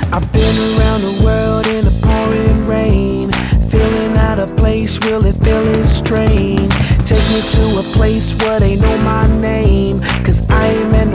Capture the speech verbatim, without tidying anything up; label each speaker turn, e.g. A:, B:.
A: I've been around the world in the pouring rain, feeling out of place, really feeling strange. Take me to a place where they know my name, cause I ain't met